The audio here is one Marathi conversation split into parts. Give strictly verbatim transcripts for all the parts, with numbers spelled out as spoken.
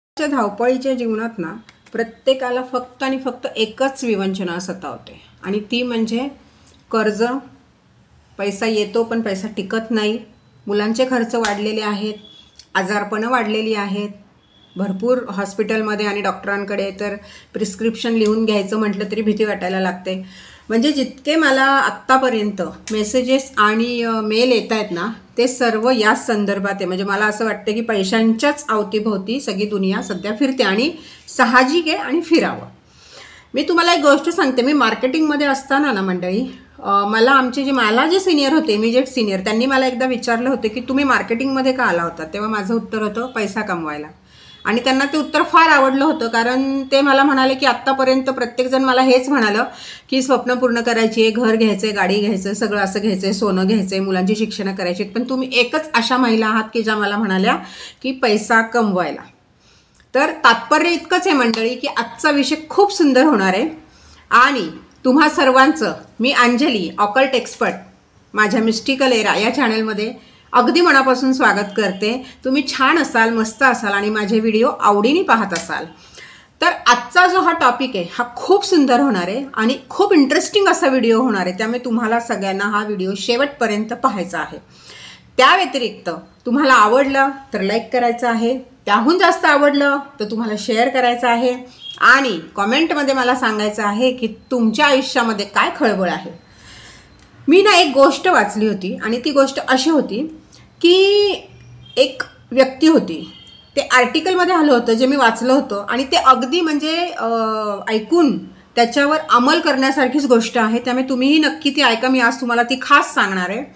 आजच्या धावपळीच्या जीवनात ना प्रत्येकाला फक्त आणि फक्त एकच विवंचना सतावते आणि ती म्हणजे कर्ज. पैसा येतो पण पैसा टिकत नाही. मुलांचे खर्च वाढलेले आहेत, आजारपणं वाढलेली आहेत. भरपूर हॉस्पिटलमध्ये आणि डॉक्टरांकडे तर प्रिस्क्रिप्शन लिहून घ्यायचं म्हटलं तरी भीती वाटायला लागते. म्हणजे जितके मला आत्तापर्यंत मेसेजेस आणि मेल येत आहेत ना ते सर्व याच संदर्भात आहे. म्हणजे मला असं वाटतं की पैशांच्याच अवतीभोवती सगळी दुनिया सध्या फिरते आणि साहजिक आहे आणि फिरावं. मी तुम्हाला एक गोष्ट सांगते. मी मार्केटिंगमध्ये असताना ना मंडळी, मला आमचे जे मला जे सिनियर होते, इमिजिएट सिनियर, त्यांनी मला एकदा विचारलं होतं की तुम्ही मार्केटिंगमध्ये का आला होता. तेव्हा माझं उत्तर होतं पैसा कमवायला. आणि त्यांना ते उत्तर फार आवडलं होतं, कारण ते मला म्हणाले की आत्तापर्यंत प्रत्येकजण मला हेच म्हणालं की स्वप्न पूर्ण करायची आहे, घर घ्यायचं आहे, गाडी घ्यायचं आहे, सगळं असं घ्यायचं आहे, सोनं घ्यायचं आहे, मुलांची शिक्षणं करायची आहेत, पण तुम्ही एकच अशा महिला आहात की ज्या मला म्हणाल्या की पैसा कमवायला. तर तात्पर्य इतकंच आहे मंडळी की आजचा विषय खूप सुंदर होणार आहे आणि तुम्हा सर्वांचं मी अंजली, ऑकल्ट एक्सपर्ट, माझ्या मिस्टिकल एरा या चॅनलमध्ये अगदी मनापासून स्वागत करते. तुम्ही छान असाल, मस्त असाल आणि माझे व्हिडिओ आवडीने पाहत असाल. तर आजचा जो हा टॉपिक आहे हा खूप सुंदर होणार आहे आणि खूप इंटरेस्टिंग असा व्हिडिओ होणार आहे. त्यामुळे तुम्हाला सगळ्यांना हा व्हिडिओ शेवटपर्यंत पाहायचा आहे. त्या व्यतिरिक्त तुम्हाला आवडलं तर लाईक करायचं आहे, त्याहून जास्त आवडलं तर तुम्हाला शेअर करायचं आहे आणि कॉमेंटमध्ये मला सांगायचं आहे की तुमच्या आयुष्यामध्ये काय खळबळ आहे. मी ना एक गोष्ट वाचली होती आणि ती गोष्ट अशी होती की एक व्यक्ती होती, ते आर्टिकलमध्ये आलं होतं जे मी वाचलं होतं आणि ते अगदी म्हणजे ऐकून त्याच्यावर अंमल करण्यासारखीच गोष्ट आहे. त्यामुळे तुम्हीही नक्की ती ऐका. मी आज तुम्हाला ती खास सांगणार आहे.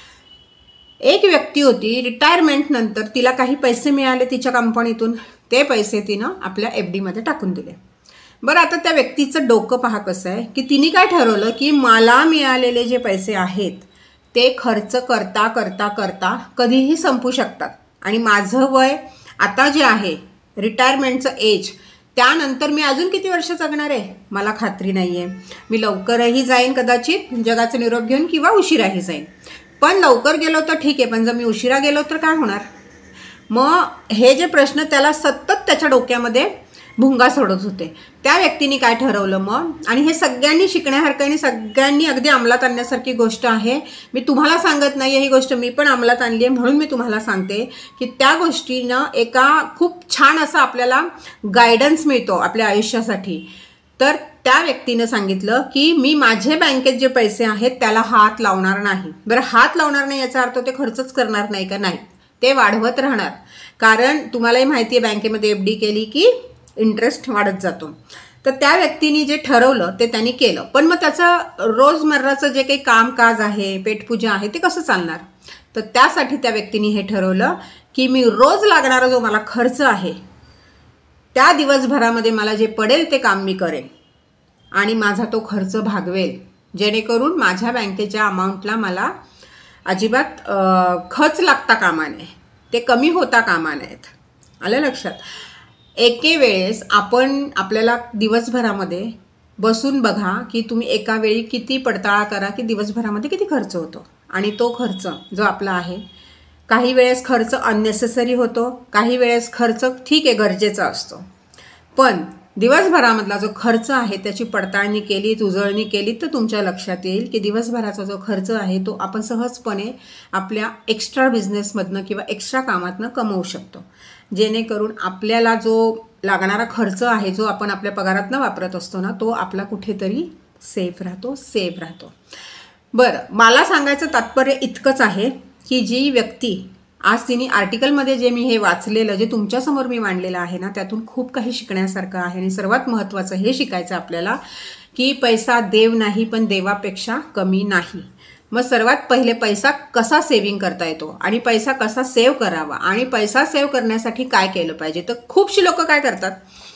एक व्यक्ती होती, रिटायरमेंट नंतर तिला काही पैसे मिळाले तिच्या कंपनीतून. ते पैसे तिनं आपल्या एफ डीमध्ये टाकून दिले. बरं, आता त्या व्यक्तीचं डोकं पहा कसं आहे की तिने काय ठरवलं की मला मिळालेले जे पैसे आहेत ते खर्च करता करता करता कधीही संपू शकतात आणि माझं वय आता जे आहे, रिटायरमेंटचं एज, त्यानंतर मी अजून किती वर्ष जगणार आहे मला खात्री नाही आहे. मी लवकरही जाईन कदाचित जगाचा निरोप घेऊन किंवा उशिराही जाईन. पण लवकर गेलो तर ठीक आहे, पण जर मी उशिरा गेलो तर काय होणार. मग हे जे प्रश्न त्याला सतत त्याच्या डोक्यामध्ये भुंगा सोडत होते. त्या व्यक्तीने काय ठरवलं मग, आणि हे सगळ्यांनी शिकण्यासारखं आणि सगळ्यांनी अगदी अंमलात आणण्यासारखी गोष्ट आहे. मी तुम्हाला सांगत नाही आहे, ही गोष्ट मी पण अंमलात आणली आहे म्हणून मी तुम्हाला सांगते की त्या गोष्टीनं एका खूप छान असा आपल्याला गायडन्स मिळतो आपल्या आयुष्यासाठी. तर त्या व्यक्तीनं सांगितलं की मी माझे बँकेत जे पैसे आहेत त्याला हात लावणार नाही. बरं, हात लावणार नाही याचा अर्थ ते खर्चच करणार नाही का? नाही, ते वाढवत राहणार. कारण तुम्हालाही माहिती आहे बँकेमध्ये एफ डी केली की इंटरेस्ट वाढत जातो. तर त्या व्यक्तीने जे ठरवलं ते त्यांनी केलं. पण मग त्याचं रोजमर्राचं जे काही कामकाज आहे, पेटपूजा आहे, ते कसं चालणार. तर त्यासाठी त्या व्यक्तीने हे ठरवलं की मी रोज लागणारा जो मला खर्च आहे त्या दिवसभरामध्ये मला जे पडेल ते काम मी करेन आणि माझा तो खर्च भागवेल, जेणेकरून माझ्या बँकेच्या अमाऊंटला मला अजिबात खर्च लागता कामा नये, ते कमी होता कामा नयेत. आलं लक्षात. एके वेळेस आपण आपल्याला दिवसभरामध्ये बसून बघा की तुम्ही एका वेळी किती पडताळा करा की दिवसभरामध्ये किती खर्च होतो. आणि तो खर्च जो आपला आहे, काही वेळेस खर्च अननेसेसरी होतो, काही वेळेस खर्च ठीक आहे गरजेचा असतो. पण दिवसभरामधला जो खर्च आहे त्याची पडताळणी केली, उजळणी केली तर तुमच्या लक्षात येईल की दिवसभराचा जो खर्च आहे तो आपण सहजपणे आपल्या एक्स्ट्रा बिझनेसमधनं किंवा एक्स्ट्रा कामातनं कमवू शकतो. जेणेकरून आपल्याला जो लागणारा खर्च आहे जो आपण आपल्या पगारातनं वापरत असतो ना, तो आपला कुठेतरी सेफ राहतो, सेफ राहतो. बरं, मला सांगायचं तात्पर्य इतकंच आहे की जी व्यक्ती आज तिने आर्टिकलमध्ये जे मी हे वाचलेलं, जे तुमच्यासमोर मी मांडलेलं आहे ना, त्यातून खूप काही शिकण्यासारखं आहे. आणि सर्वात महत्त्वाचं हे शिकायचं आपल्याला की पैसा देव नाही पण देवापेक्षा कमी नाही. मग सर्वात पहिले पैसा कसा सेव्हिंग करता येतो आणि पैसा कसा सेव्ह करावा आणि पैसा सेव्ह करण्यासाठी काय केलं पाहिजे. तर खूपशी लोक काय करतात,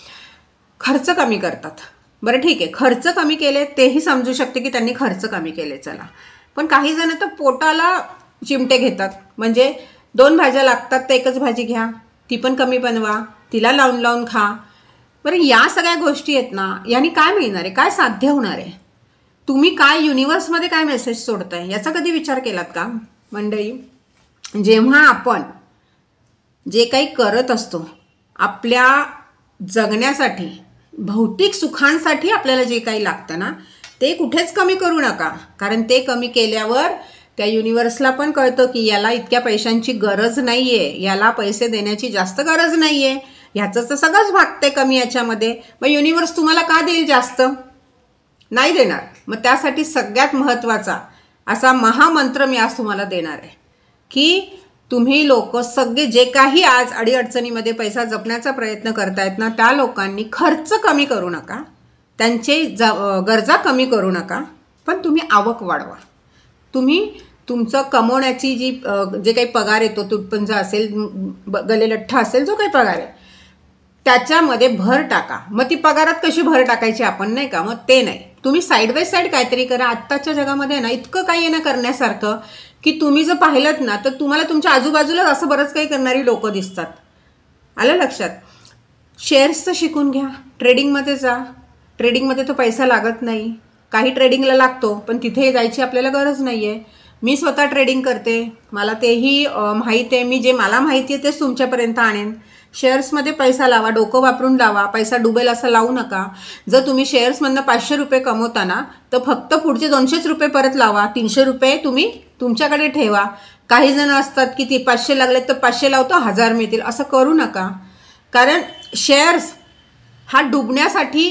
खर्च कमी करतात. बरं ठीक आहे, खर्च कमी केले तेही समजू शकते की त्यांनी खर्च कमी केले चला. पण काही जण तर पोटाला चिमटे घेतात. म्हणजे दोन भाज्या लागतात तर एकच भाजी घ्या, ती पण कमी बनवा, तिला लावून लावून खा. बरं, या सगळ्या गोष्टी आहेत ना, यांनी काय मिळणार आहे, काय साध्य होणार आहे. तुम्ही काय युनिवर्समध्ये काय मेसेज सोडताय याचा कधी विचार केलात का मंडळी. जेव्हा आपण जे काही करत असतो आपल्या जगण्यासाठी भौतिक सुखांसाठी आपल्याला जे काही लागतं ना ते कुठेच कमी करू नका, कारण ते कमी केल्यावर त्या युनिवर्सला पण कळतं की याला इतक्या पैशांची गरज नाही आहे, याला पैसे देण्याची जास्त गरज नाही आहे, ह्याचं तर सगळंच भागते कमी याच्यामध्ये, मग युनिवर्स तुम्हाला का देईल जास्त? नाही देणार. मग त्यासाठी सगळ्यात महत्त्वाचा असा महामंत्र मी आज तुम्हाला देणार आहे की तुम्ही लोक सगळे जे काही आज अडीअडचणीमध्ये पैसा जपण्याचा प्रयत्न करतायत ना त्या लोकांनी खर्च कमी करू नका, त्यांचे ज गरजा कमी करू नका, पण तुम्ही आवक वाढवा. तुम्ही तुमचं कमवण्याची जी जे काही पगार येतो तुटपुंज असेल, गलेलठ्ठा असेल, जो काही पगार आहे त्याच्यामध्ये भर टाका. मग ती पगारात कशी भर टाकायची आपण, नाही का? मग ते नाही, तुम्ही साईड बाय साईड काहीतरी करा. आत्ताच्या जगामध्ये ना इतकं काही आहे ना करण्यासारखं की तुम्ही जर पाहिलं ना तर तुम्हाला तुमच्या आजूबाजूला असं बरंच काही करणारी लोकं दिसतात. आलं लक्षात? शेअर्सचं शिकून घ्या, ट्रेडिंगमध्ये जा. ट्रेडिंगमध्ये तो पैसा लागत नाही, काही ट्रेडिंगला लागतो पण तिथे जायची आपल्याला गरज नाही आहे. मी स्वतः ट्रेडिंग करते, मला तेही माहीत आहे. मी जे मला माहिती आहे तेच तुमच्यापर्यंत आणेन. शेअर्समध्ये पैसा लावा, डोकं वापरून लावा. पैसा डुबेल असं लावू नका. जर तुम्ही शेअर्समधनं पाचशे रुपये कमवताना तर फक्त पुढचे दोनशेच रुपये परत लावा. तीनशे रुपये तुम्ही तुमच्याकडे ठेवा. काही जण असतात की ती पाचशे लागले तर पाचशे लावतो, हजार मिळतील, असं करू नका. कारण शेअर्स हा डुबण्यासाठी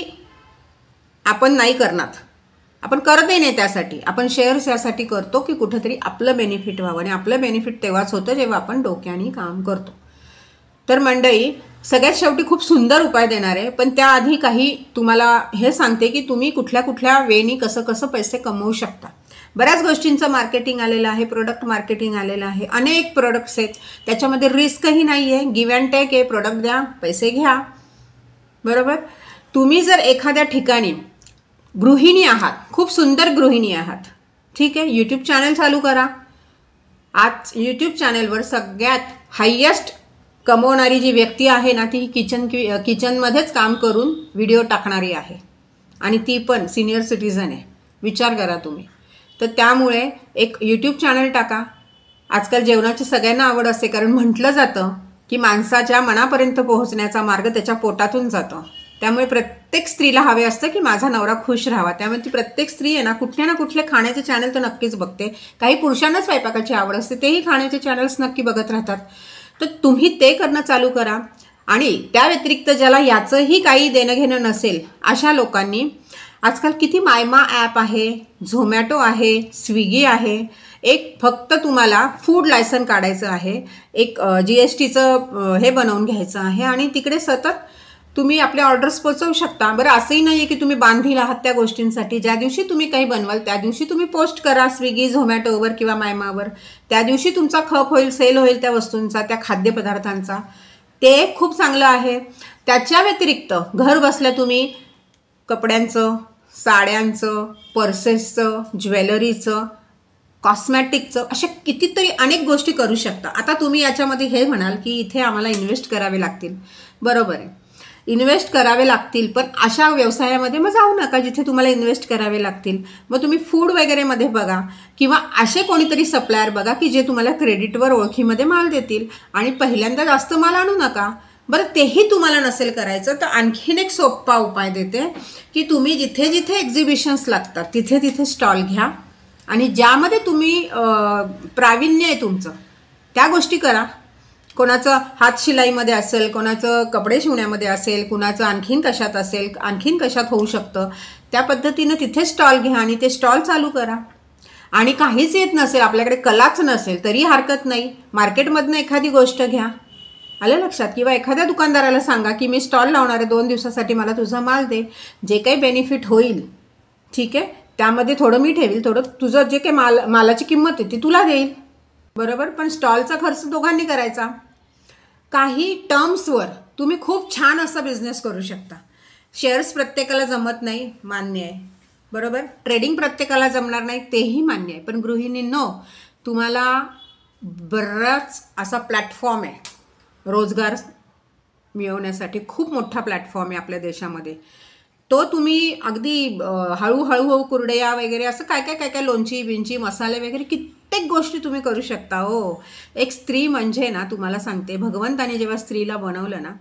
आपण नाही करणार, आपण करतही नाही त्यासाठी. आपण शेअर्स यासाठी करतो की कुठेतरी आपलं बेनिफिट व्हावं, आणि आपलं बेनिफिट तेव्हाच होतं जेव्हा आपण डोक्याने काम करतो. तर मंडळी, सगळ्यात शेवटी खूप सुंदर उपाय देणार आहे, पण त्याआधी काही तुम्हाला हे सांगते की तुम्ही कुठल्या कुठल्या वेळी कसं कसं पैसे कमवू शकता. बऱ्याच गोष्टींचं मार्केटिंग आलेलं आहे, प्रोडक्ट मार्केटिंग आलेलं आहे, अनेक प्रोडक्ट्स आहेत, त्याच्यामध्ये रिस्कही नाही आहे, गिव्ह अँड टेक आहे. प्रोडक्ट द्या, पैसे घ्या, बरोबर? तुम्ही जर एखाद्या ठिकाणी गृहिणी आहात, खूप सुंदर गृहिणी आहात, ठीक आहे, यूट्यूब चॅनल चालू करा. आज यूट्यूब चॅनलवर सगळ्यात हायेस्ट कमवणारी जी व्यक्ती आहे ना ती किचन किचनमध्येच काम करून व्हिडिओ टाकणारी आहे, आणि ती पण सिनियर सिटीजन आहे. विचार करा तुम्ही. तर त्यामुळे एक यूट्यूब चॅनल टाका. आजकाल जेवणाची सगळ्यांना आवड असते, कारण म्हटलं जातं की माणसाच्या मनापर्यंत पोहोचण्याचा मार्ग त्याच्या पोटातून जातो. त्यामुळे प्रत्येक स्त्रीला हवे असतं की माझा नवरा खुश राहावा. त्यामुळे ती प्रत्येक स्त्री आहे ना कुठल्या ना कुठले खाण्याचे चॅनल तर नक्कीच बघते. काही पुरुषांना स्वयंपाकाची आवड असते, तेही खाण्याचे चॅनल्स नक्की बघत राहतात. तर तुम्ही ते करणं चालू करा. आणि त्या व्यतिरिक्त ज्याला याचंही काही देणं घेणं नसेल अशा लोकांनी आजकाल किती मायमा ॲप आहे, झोमॅटो आहे, स्विगी आहे. एक फक्त तुम्हाला फूड लायसन काढायचं आहे, एक जी एस टीचं हे बनवून घ्यायचं आहे, आणि तिकडे सतत तुम्ही आपल्या ऑर्डर्स पोचवू शकता. बरं, असंही नाही आहे की तुम्ही बांधील आहात त्या गोष्टींसाठी. ज्या दिवशी तुम्ही काही बनवाल त्या दिवशी तुम्ही पोस्ट करा स्विगी, झोमॅटोवर किंवा मायमावर. त्या दिवशी तुमचा खप होईल, सेल होईल त्या वस्तूंचा, त्या खाद्यपदार्थांचा. ते खूप चांगलं आहे. त्याच्या व्यतिरिक्त घर बसल्या तुम्ही कपड्यांचं, साड्यांचं, पर्सेसचं, ज्वेलरीचं, कॉस्मॅटिकचं, अशा कितीतरी अनेक गोष्टी करू शकता. आता तुम्ही याच्यामध्ये हे म्हणाल की इथे आम्हाला इन्व्हेस्ट करावे लागतील. बरोबर आहे, इन्व्हेस्ट करावे लागतील, पण अशा व्यवसायामध्ये मग जाऊ नका जिथे तुम्हाला इन्व्हेस्ट करावे लागतील. मग तुम्ही फूड वगैरेमध्ये बघा, किंवा असे कोणीतरी सप्लायर बघा की जे तुम्हाला क्रेडिटवर ओळखीमध्ये माल देतील. आणि पहिल्यांदा जास्त माल आणू नका. बरं, तेही तुम्हाला नसेल करायचं तर आणखीन एक सोपा उपाय देते की तुम्ही जिथे जिथे एक्झिबिशन्स लागतात तिथे तिथे स्टॉल घ्या, आणि ज्यामध्ये तुम्ही प्रावीण्य आहे तुमचं त्या गोष्टी करा. कोणाचं हातशिलाईमध्ये असेल, कोणाचं कपडे शिवण्यामध्ये असेल, कुणाचं आणखीन कशात असेल, आणखीन कशात होऊ शकतं, त्या पद्धतीनं तिथे स्टॉल घ्या आणि ते स्टॉल चालू करा. आणि काहीच येत नसेल, आपल्याकडे कलाच नसेल तरी हरकत नाही, मार्केटमधनं एखादी गोष्ट घ्या. आलं लक्षात? किंवा एखाद्या दुकानदाराला सांगा की मी स्टॉल लावणार आहे दोन दिवसासाठी, मला तुझा माल दे. जे काही बेनिफिट होईल, ठीक आहे, त्यामध्ये थोडं मी ठेवील, थोडं तुझं जे काही माल मालाची किंमत आहे ती तुला देईल, बरोबर? पण स्टॉलचा खर्च दोघांनी करायचा. काही टर्म्सवर तुम्ही खूप छान असा बिझनेस करू शकता. शेअर्स प्रत्येकाला जमत नाही, मान्य आहे, बरोबर? ट्रेडिंग प्रत्येकाला जमणार नाही, तेही मान्य आहे. पण गृहिणींनो, तुम्हाला बराच असा प्लॅटफॉर्म आहे रोजगार मिळवण्यासाठी. खूप मोठा प्लॅटफॉर्म आहे आपल्या देशामध्ये. तो तुम्ही अगदी हळूहळू कुरडया वगैरे असं काय काय काय काय लोणची बिंची मसाले वगैरे कित्येक गोष्टी तुम्ही करू शकता. हो, एक स्त्री म्हणजे ना, तुम्हाला सांगते, भगवंताने जेव्हा स्त्रीला बनवलं ना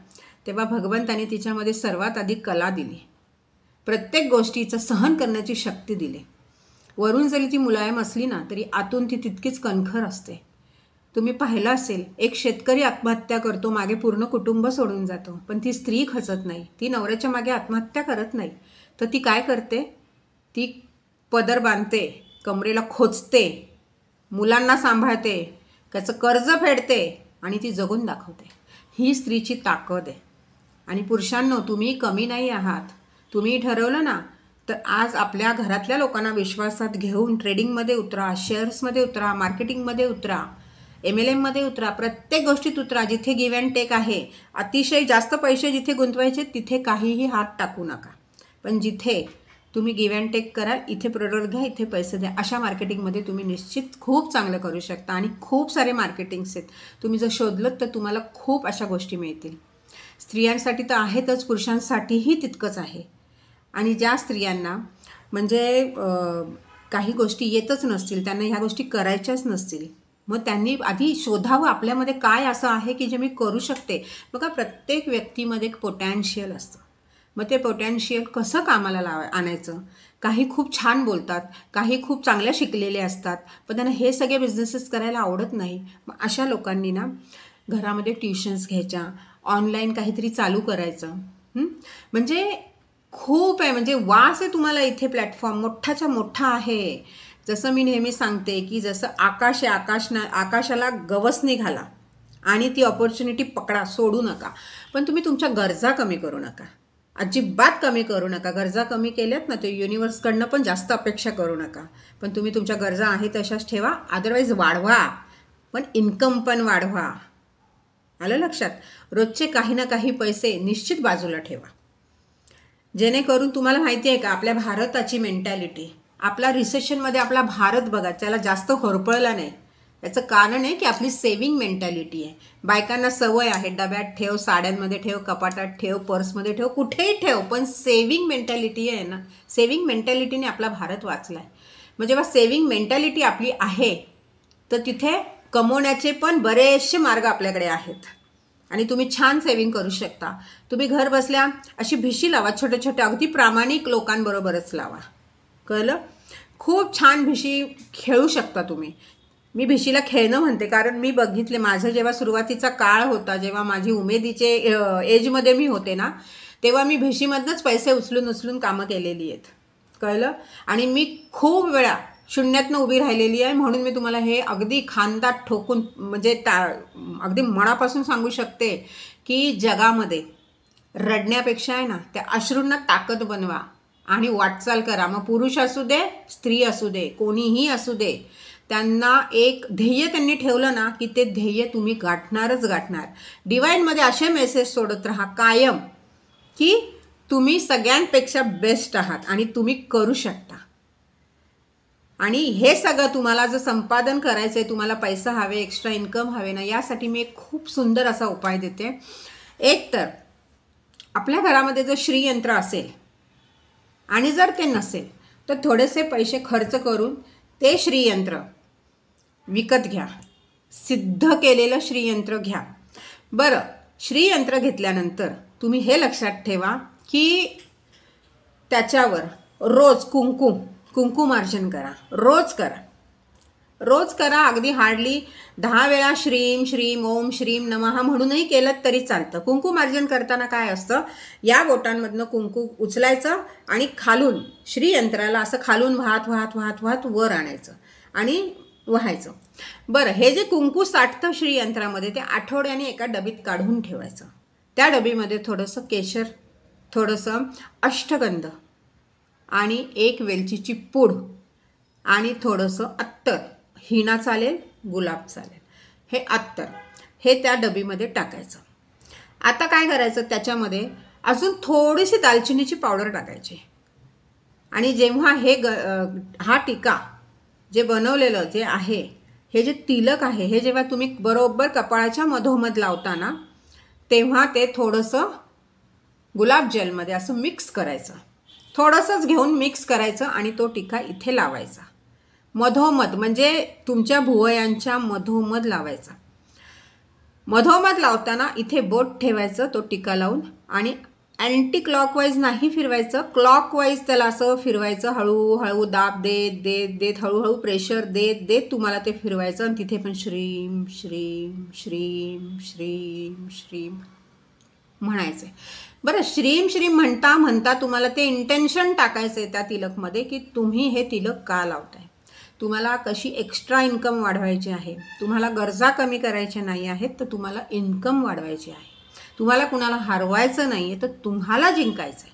तेव्हा भगवंताने तिच्यामध्ये सर्वात आधी कला दिली, प्रत्येक गोष्टीचं सहन करण्याची शक्ती दिली. वरून जरी ती मुलायम असली ना तरी आतून ती तितकीच कणखर असते. तुम्ही पाहिलं असेल, एक शेतकरी आत्महत्या करतो, मागे पूर्ण कुटुंब सोडून जातो, पण ती स्त्री खचत नाही. ती नवऱ्याच्या मागे आत्महत्या करत नाही, तर ती काय करते, ती पदर बांधते, कमरेला खोचते, मुलांना सांभाळते, त्याचं कर्ज फेडते आणि ती जगून दाखवते. ही स्त्रीची ताकद आहे. आणि पुरुषांनो, तुम्ही कमी नाही आहात. तुम्ही ठरवलं ना तर आज आपल्या घरातल्या लोकांना विश्वासात घेऊन ट्रेडिंगमध्ये उतरा, शेअर्समध्ये उतरा, मार्केटिंगमध्ये उतरा, एम एल एममध्ये उतरा, प्रत्येक गोष्टीत उतरा. जिथे गिव्ह अँड टेक आहे, अतिशय जास्त पैसे जिथे गुंतवायचे तिथे काहीही हात टाकू नका. पण जिथे तुम्ही गिव्ह अँड टेक कराल, इथे प्रोडक्ट घ्या, इथे पैसे द्या, अशा मार्केटिंगमध्ये तुम्ही निश्चित खूप चांगलं करू शकता. आणि खूप सारे मार्केटिंग्स आहेत, तुम्ही जर शोधलं तर तुम्हाला खूप अशा गोष्टी मिळतील. स्त्रियांसाठी तर आहेतच, पुरुषांसाठीही तितकंच आहे. आणि ज्या स्त्रियांना म्हणजे काही गोष्टी येतच नसतील, त्यांना ह्या गोष्टी करायच्याच नसतील, मग त्यांनी आधी शोधावं आपल्यामध्ये काय असं आहे की जे मी करू शकते. बघा, प्रत्येक व्यक्तीमध्ये एक पोटॅन्शियल असतं. मग ते पोटॅन्शियल कसं कामाला लावा आणायचं. काही खूप छान बोलतात, काही खूप चांगल्या शिकलेले असतात, पण त्यांना हे सगळे बिझनेसेस करायला आवडत नाही. मग अशा लोकांनी ना घरामध्ये ट्युशन्स घ्यायच्या, ऑनलाईन काहीतरी चालू करायचं. म्हणजे खूप आहे, म्हणजे वास आहे तुम्हाला इथे. प्लॅटफॉर्म मोठाच्या मोठा आहे. जसं मी नेहमी सांगते की जसं आकाश आहे, आकाश ना आकाशाला गवसणी घाला आणि ती ऑपॉर्च्युनिटी पकडा, सोडू नका. पण तुम्ही तुमच्या गरजा कमी करू नका, अजिबात कमी करू नका. गरजा कमी केल्यात ना, ते युनिवर्सकडनं पण जास्त अपेक्षा करू नका. पण तुम्ही तुमच्या गरजा आहे तशाच ठेवा, अदरवाईज वाढवा, पण इन्कम पण वाढवा. आलं लक्षात? रोजचे काही ना काही पैसे निश्चित बाजूला ठेवा, जेणेकरून तुम्हाला माहिती आहे का आपल्या भारताची मेंटॅलिटी. आपला रिसेशनमध्ये आपला भारत बघा, त्याला जास्त होरपळला नाही. याचं कारण आहे की आपली सेविंग मेंटॅलिटी आहे. बायकांना सवय आहे, डब्यात ठेव, साड्यांमध्ये ठेव, कपाटात ठेव, पर्समध्ये ठेव, कुठेही ठेव, पण सेविंग मेंटॅलिटी आहे ना, सेविंग मेंटॅलिटीने आपला भारत वाचला आहे. मग जेव्हा सेविंग मेंटॅलिटी आपली आहे तर तिथे कमवण्याचे पण बरेचसे मार्ग आपल्याकडे आहेत आणि तुम्ही छान सेविंग करू शकता. तुम्ही घर बसल्या अशी भिशी लावा, छोट्या छोट्या अगदी प्रामाणिक लोकांबरोबरच लावा. कळलं? खूप छान भिशी खेळू शकता तुम्ही. मी भिशीला खेळणं म्हणते कारण मी बघितले, माझं जेव्हा सुरुवातीचा काळ होता, जेव्हा माझी उमेदीचे एजमध्ये मी होते ना, तेव्हा मी भिशीमधनंच पैसे उचलून उचलून कामं केलेली आहेत. कळलं? आणि मी खूप वेळा शून्यातनं उभी राहिलेली आहे. म्हणून मी तुम्हाला हे अगदी खांदात ठोकून म्हणजे ता अगदी मनापासून सांगू शकते की जगामध्ये रडण्यापेक्षा आहे ना, त्या अश्रूंना ताकद बनवा आणि वाटचाल करा. मग पुरुष असू दे, स्त्री असू दे, कोणीही असू दे, त्यांना एक ध्येय त्यांनी ठेवलं ना की ते ध्येय तुम्ही गाठणारच गाठणार. डिवाईनमध्ये असे मेसेज सोडत राहा कायम की तुम्ही सगळ्यांपेक्षा बेस्ट आहात आणि तुम्ही करू शकता. आणि हे सगळं तुम्हाला जर संपादन करायचं आहे, तुम्हाला पैसा हवे, एक्स्ट्रा इन्कम हवे ना, यासाठी मी एक खूप सुंदर असा उपाय देते. एक तर आपल्या घरामध्ये जर श्रीयंत्र असेल आणि जर ते नसेल तर थोडेसे पैसे खर्च करून ते श्रीयंत्र विकत घ्या. सिद्ध केलेलं श्रीयंत्र घ्या. बरं, श्रीयंत्र घेतल्यानंतर तुम्ही हे लक्षात ठेवा की त्याच्यावर रोज कुंकुम कुंकुमार्चन करा. रोज करा, रोज करा. अगदी हार्डली दहा वेळा श्रीम श्रीम ओम श्रीम नमः म्हणूनही केलं तरी चालतं. कुंकुमार्जन करताना काय असतं, या बोटांमधनं कुंकू उचलायचं आणि खालून श्रीयंत्राला असं खालून वाहत वाहत वाहत वाहत वर आणायचं आणि व्हायचं. बरं, हे जे कुंकू साठतं श्रीयंत्रामध्ये ते आठवड्याने एका डबीत काढून ठेवायचं. त्या डबीमध्ये थोडंसं केशर, थोडंसं अष्टगंध आणि एक वेलचीची पूड आणि थोडंसं अत्तर, हिना चालेल, गुलाब चालेल, हे अत्तर हे त्या डबीमध्ये टाकायचं. आता काय करायचं, त्याच्यामध्ये अजून थोडीशी दालचिनीची पावडर टाकायची. आणि जेव्हा हे ग हा टिका जे बनवलेलं जे आहे, हे जे तिलक आहे, हे जेव्हा तुम्ही बरोबर कपाळाच्या मधोमध लावता ना, तेव्हा ते थोडंसं गुलाबजलमध्ये असं मिक्स करायचं. थोडंसंच घेऊन मिक्स करायचं आणि तो टिका इथे लावायचा. मधोमध म्हणजे तुमच्या भुवयांच्या मधोमध लावायचा. मधोमध लावताना इथे बोट ठेवायचं, तो टिका लावून, आणि अँटी क्लॉकवाईज नाही फिरवायचं, क्लॉकवाईज त्याला असं फिरवायचं, हळूहळू दाब देत देत देत हळूहळू प्रेशर देत देत तुम्हाला ते फिरवायचं, आणि तिथे पण श्रीम श्रीम श्रीम श्रीम श्रीम म्हणायचं. बरं, श्रीम श्रीम म्हणता म्हणता तुम्हाला ते इंटेन्शन टाकायचं आहे त्या तिलकमध्ये की तुम्ही हे तिलक का लावताय, तुम्हाला कशी एक्स्ट्रा इन्कम वाढवायची आहे, तुम्हाला गरजा कमी करायच्या नाही आहेत, तर तुम्हाला इन्कम वाढवायची आहे, तुम्हाला कुणाला हरवायचं नाही आहे, तर तुम्हाला जिंकायचं आहे.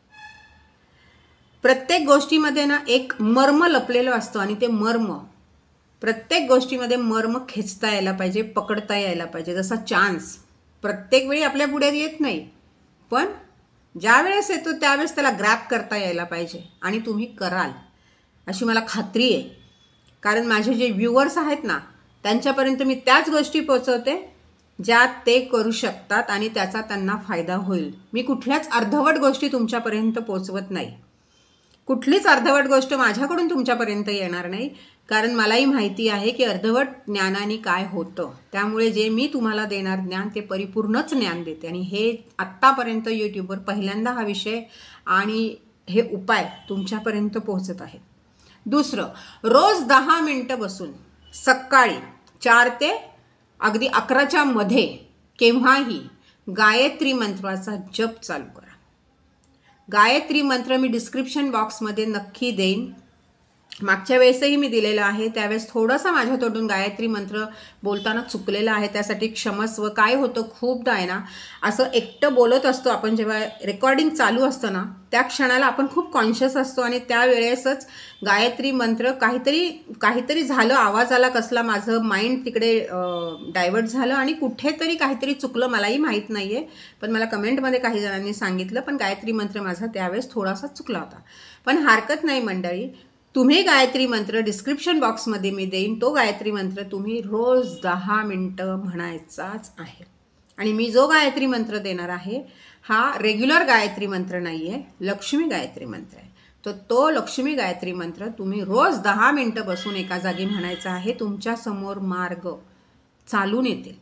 प्रत्येक गोष्टीमध्ये ना एक मर्म लपलेलं असतं, आणि ते मर्म प्रत्येक गोष्टीमध्ये मर्म खेचता यायला पाहिजे, पकडता यायला पाहिजे. जसा चान्स प्रत्येक वेळी आपल्या पुढे येत नाही, पण ज्या वेळेस येतो त्यावेळेस त्याला ग्रॅब करता यायला पाहिजे, आणि तुम्ही कराल अशी मला खात्री आहे. कारण माझे जे व्ह्युअर्स आहेत ना, त्यांच्यापर्यंत मी त्याच गोष्टी पोचवते ज्या ते करू शकतात आणि त्याचा त्यांना फायदा होईल. मी कुठल्याच अर्धवट गोष्टी तुमच्यापर्यंत पोचवत नाही, कुठलीच अर्धवट गोष्ट माझ्याकडून तुमच्यापर्यंत येणार नाही, कारण मलाही माहिती आहे की अर्धवट ज्ञानाने काय होतं. त्यामुळे जे मी तुम्हाला देणार ज्ञान ते परिपूर्णच ज्ञान देते, आणि हे आत्तापर्यंत यूट्यूबवर पहिल्यांदा हा विषय आणि हे उपाय तुमच्यापर्यंत पोहोचत आहेत. दुसरं, रोज दहा मिनटं बसून सकाळी चार ते अगदी अकराच्या मध्ये केव्हाही गायत्री मंत्राचा जप चालू करा. गायत्री मंत्र मी डिस्क्रिप्शन बॉक्समध्ये नक्की देईन. मागच्या वेळेसही मी दिलेलं आहे, त्यावेळेस थोडंसं माझ्या तोडून गायत्री मंत्र बोलताना चुकलेलं आहे, त्यासाठी क्षमस्व. काय होतं खूपदा आहे ना, असं एकटं बोलत असतो आपण, जेव्हा रेकॉर्डिंग चालू असतं ना त्या क्षणाला आपण खूप कॉन्शियस असतो, आणि त्यावेळेसच गायत्री मंत्र काहीतरी काहीतरी झालं, आवाज आला कसला, माझं माइंड तिकडे डायव्हर्ट झालं आणि कुठेतरी काहीतरी चुकलं, मलाही माहीत नाही आहे. पण मला कमेंटमध्ये काही जणांनी सांगितलं, पण गायत्री मंत्र माझा त्यावेळेस थोडासा चुकला होता. पण हरकत नाही मंडळी, तुम्ही गायत्री मंत्र डिस्क्रिप्शन बॉक्समध्ये मी देईन, तो गायत्री मंत्र तुम्ही रोज दहा मिनटं म्हणायचाच आहे. आणि मी जो गायत्री मंत्र देणार आहे हा रेग्युलर गायत्री मंत्र नाही आहे, लक्ष्मी गायत्री मंत्र आहे. तर तो लक्ष्मी गायत्री मंत्र तुम्ही रोज दहा मिनटं बसून एका जागी म्हणायचा आहे. तुमच्यासमोर मार्ग चालून येतील.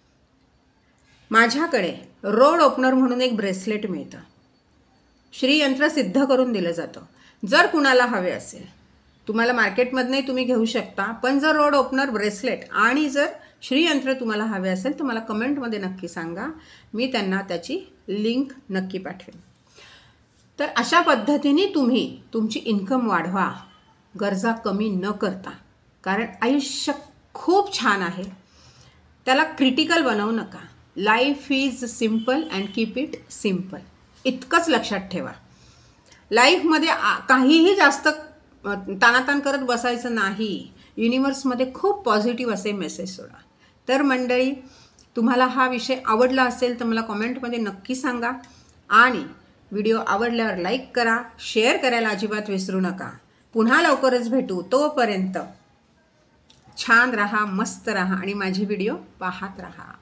माझ्याकडे रोड ओपनर म्हणून एक ब्रेसलेट मिळतं, श्रीयंत्र सिद्ध करून दिलं जातं. जर कुणाला हवे असेल, तुम्हाला मार्केटमधनंही तुम्ही घेऊ शकता, पण जर रोड ओपनर ब्रेसलेट आणि जर श्रीयंत्र तुम्हाला हवे असेल तर मला कमेंटमध्ये नक्की सांगा, मी त्यांना त्याची लिंक नक्की पाठवेन. तर अशा पद्धतीने तुम्ही तुमची इन्कम वाढवा, गरजा कमी न करता. कारण आयुष्य खूप छान आहे, त्याला क्रिटिकल बनवू नका. Life is simple and keep it simple, इतकंच लक्षात ठेवा. लाईफमध्ये काहीही जास्त ताणाताण करत बसायचं नाही. युनिवर्समध्ये खूप पॉझिटिव्ह असे मेसेज सोडा. तर मंडळी, तुम्हाला हा विषय आवडला असेल तर मला कॉमेंटमध्ये नक्की सांगा, आणि व्हिडिओ आवडल्यावर लाईक करा, शेअर करायला अजिबात विसरू नका. पुन्हा लवकरच भेटू, तोपर्यंत छान रहा, मस्त रहा आणि माझी व्हिडिओ पाहत रहा.